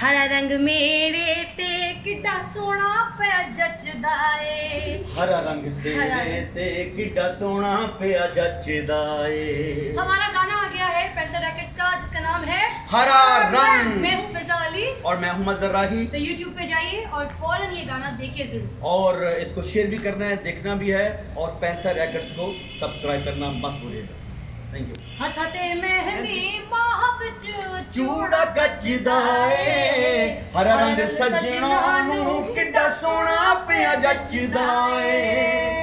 हरा रंग मेरे ते किड्डा सोना पे जचदा ए। हरा रंग तेरे ते किड्डा सोना पे जचदा ए। हमारा गाना आ गया है पैंथर रैकेट्स का, जिसका नाम है हरा रंग। मैं हूँ फिजा अली और मैं हूँ मजहर राही। तो YouTube पे जाइए और फौरन ये गाना देखिए जरूर, और इसको शेयर भी करना है, देखना भी है, और पैंथर रैकेट्स को सब्सक्राइब करना मत भूलिएगा। Thank you. हथते मेहंदी माह विच चूड़ा कचदा ए। हरा रंग सजना नू किड्डा सोना पे जचदा ए।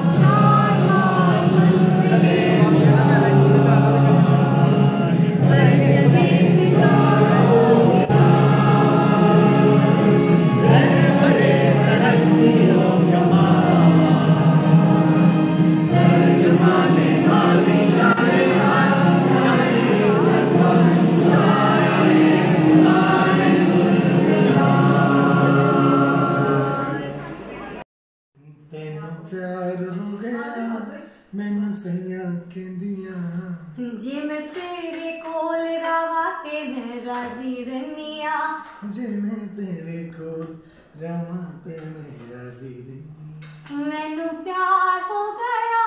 प्यार हो गया मैनू सैया कहंदियां जे मैं तेरे कोल रवा ते मैं राजी रहनिया। जे मैं तेरे कोल रवा ते मैं राजी रहनी। मैनू प्यार हो गया।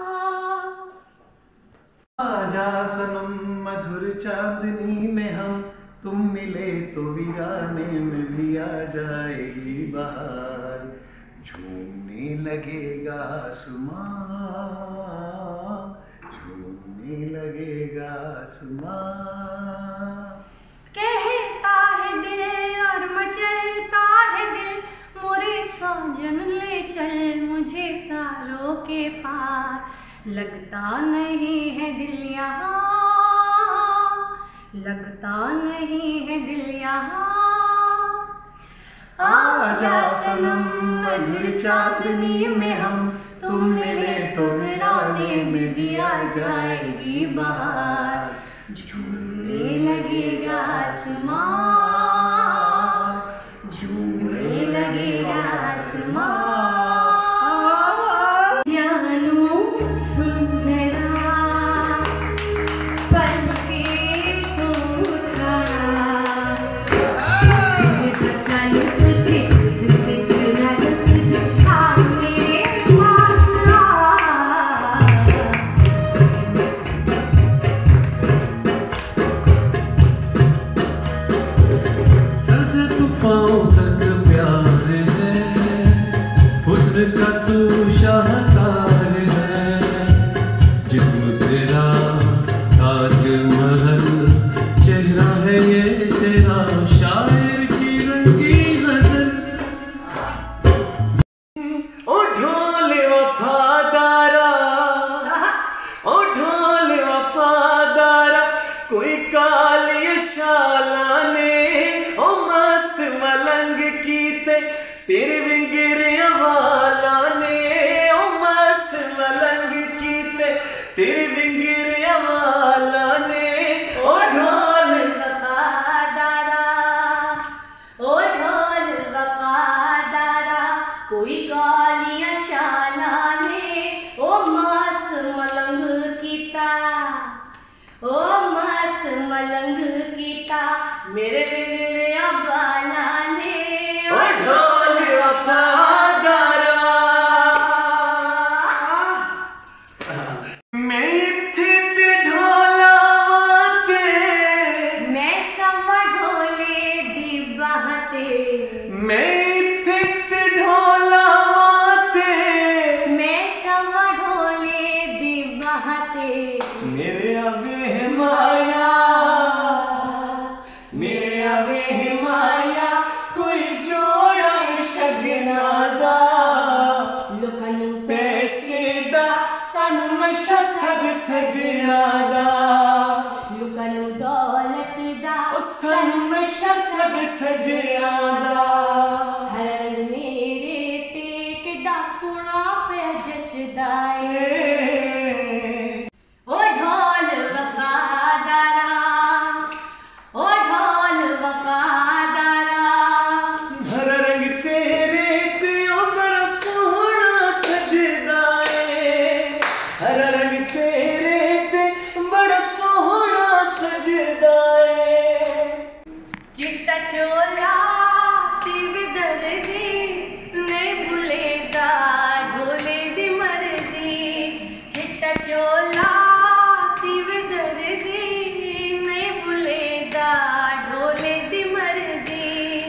आजा सनम मधुर चांदनी में हम तुम मिले तो वीराने में भी आ जाएगी बहार। झूमने लगेगा आसमां, झूमने लगेगा आसमां। कहता है दिल और मचलता है दिल, मोरे साजन ले चल मुझे तारों के पार। लगता नहीं है दिल यहाँ, लगता नहीं है दिल यहाँ। आजा सनम मधुर चांदनी में हम तुम मिले तो वीराने में भी आ जाएगी बहार। झूमने लगेगा आसमां, झूमने लगेगा आसमां। जानू सुन जरा पल के तो उठा, का तू शाहकार है, जिस्म तेरा ताजमहल, चेहरा है ये तेरा शायर की रंगी नजर। ओ ढोल वफादारा, ओ ढोल वफादारा, कोई काली शाला ने ओ मस्त मलंग कीते तेरे विंगरे वाला ने। ओ मस्त मलंग कीते तेरे विंगरे वाला ने। ओ ढोल वफादारा, ओ ढोल वफादारा, कोई कालियां शाला ने ओ मस्त मलंग कीता, ओ मस्त मलंग कीता मेरे विंगरे वाला ने। ओ ढोल वफादारा, मैं इत्थे ते ढोलावां ते, मैं समा ढोले दी बाते, मैं इत्थे ते ढोलावां ते, मैं समा ढोले दी बाते। मेरे आवे माया, मेरे आवे माया कोई जोड़ा शगना दा। लोकां नूं पैसे दा सानू नशा सब सजना दा। लोकां नूं दौलत दा सानू नशा सब सजना दा। हर रंग मेरे ते किड्डा सोना पे जचदा ए। ओ ढोल वफादारा, ओ ढोल वफादारा, हरा रंग तेरे ते ओ बड़ा सोहना सजदा ए। हरा रंग तेरे ते बड़ा सोहना सजदा ए। चिट्टा चोला शिव दर्दी ने भुलेदा ढोले दी मर्जी चिट्टा चोला शिव दर्दी ने भुलेदा ढोले दी मर्जी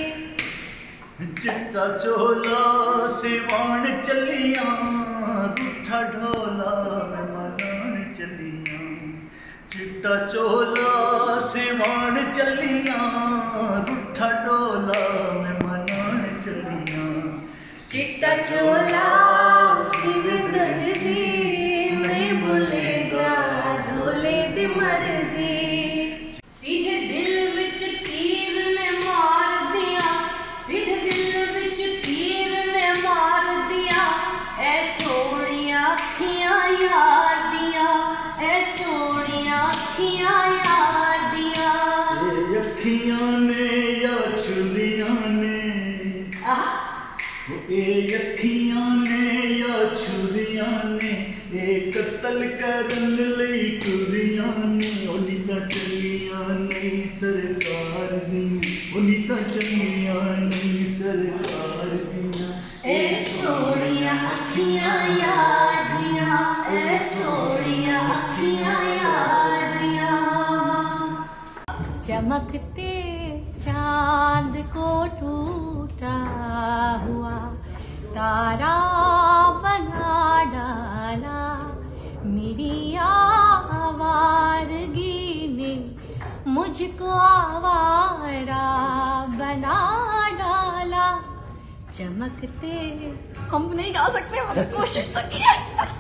चिट्टा चोला सिवान चलिया रूठा ढोला मैं मनान चलिया चिट्टा चोला सिवान चलिया रूठा ढोला मैं मनान चलिया चिट्टा चोला शिव दर्दी मैं भुलेगा ढोले दी मर्जी सीधे दिल विच तीर ने मार दिया सीधे दिल विच तीर ने मार दिया ऐ सोहणिया अखियां यार दिया ऐ सोहणिया अखियां यार दिया ये अखियां ने या छुरियां ने ये अखियां ने या छुरियां ने ये कत्ल करन लई टुरियां ने ओनी तां चलियां नहीं सरकार दी ओनी तां चलियां नहीं सरकार दी ए सोहणिया अखियां यार दिया ए सोहणिया अखियां यार दिया चमकते चांद को टूटा हुआ तारा बना डाला मेरी आवारगी ने मुझको आवारा बना डाला चमकते हम नहीं गा सकते, मैंने कोशिश तो की है।